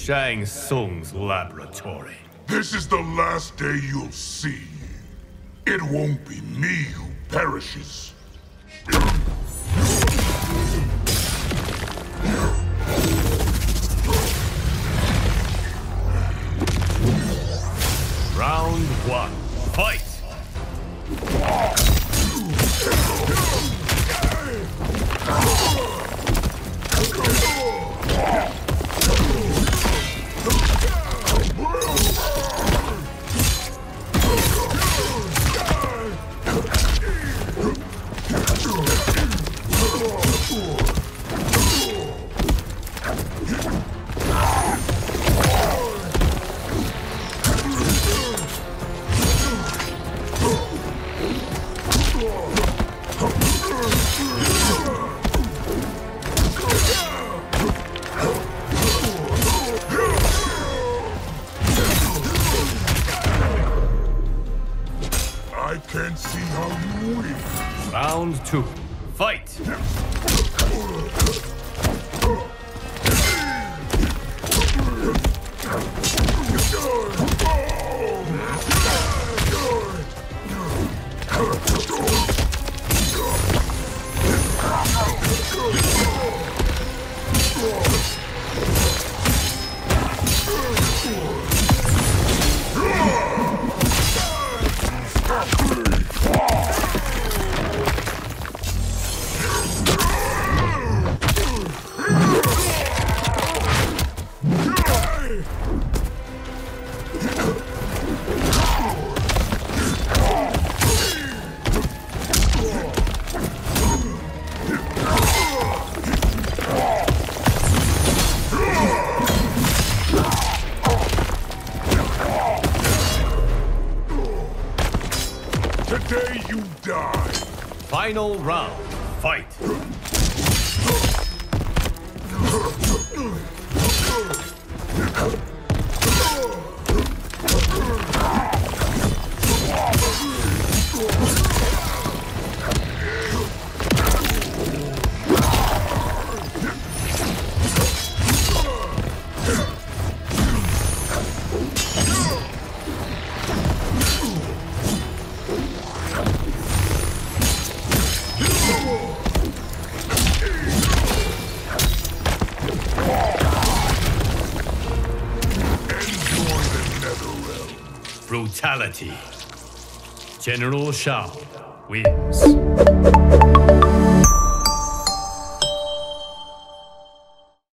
Shang Tsung's laboratory. This is the last day you'll see. It won't be me who perishes. Round one, fight! I can't see how you win. Round two, fight! Today you die. Final round, fight! Brutality. General Shao wins.